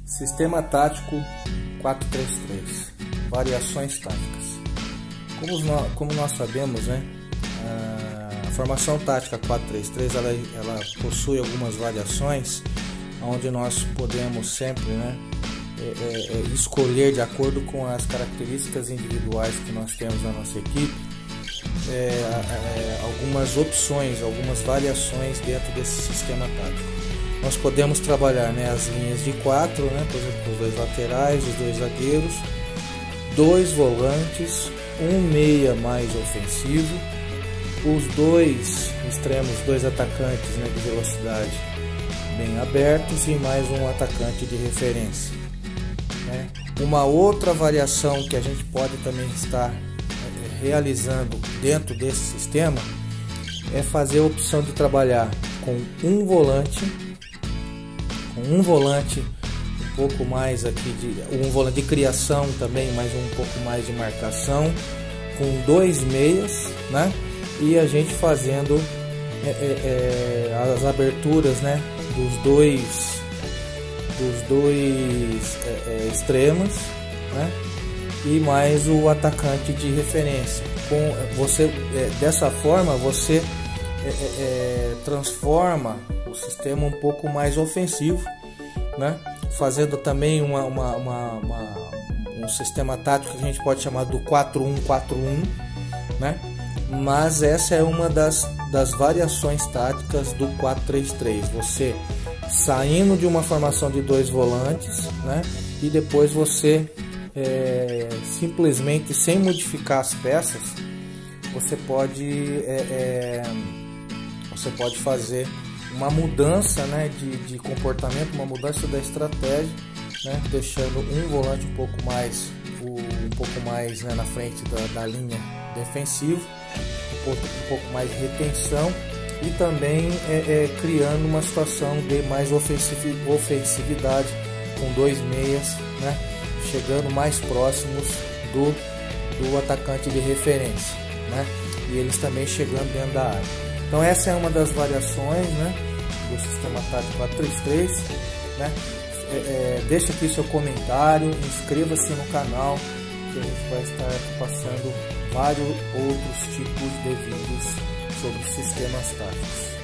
Sistema tático 4-3-3, variações táticas. Como nós sabemos, né, a formação tática 4-3-3 ela possui algumas variações, onde nós podemos sempre, né, escolher de acordo com as características individuais que nós temos na nossa equipe, algumas opções, algumas variações dentro desse sistema tático. Nós podemos trabalhar, né, as linhas de 4, né, por exemplo, os 2 laterais, os 2 zagueiros, 2 volantes, um meia mais ofensivo, os 2 extremos, 2 atacantes, né, de velocidade bem abertos e mais um atacante de referência, né. Uma outra variação que a gente pode também estar realizando dentro desse sistema é fazer a opção de trabalhar com um volante um pouco mais aqui um volante de criação também, mas um pouco mais de marcação, com 2 meias, né? E a gente fazendo as aberturas, né, dos dois extremos, né? E mais o atacante de referência. Dessa forma você transforma o sistema um pouco mais ofensivo, né? Fazendo também um sistema tático que a gente pode chamar do 4-1-4-1, né? Mas essa é uma das variações táticas do 4-3-3. Você saindo de uma formação de 2 volantes, né? E depois você simplesmente, sem modificar as peças, você pode fazer uma mudança, né, de comportamento, uma mudança da estratégia, né, deixando um volante um pouco mais né, na frente da linha defensiva, um pouco mais de retenção, e também criando uma situação de mais ofensividade com 2 meias, né, chegando mais próximos do atacante de referência, né, e eles também chegando dentro da área. Então essa é uma das variações, né, do sistema tático 4-3-3, né. Deixa aqui seu comentário, inscreva-se no canal, que a gente vai estar passando vários outros tipos de vídeos sobre sistemas táticos.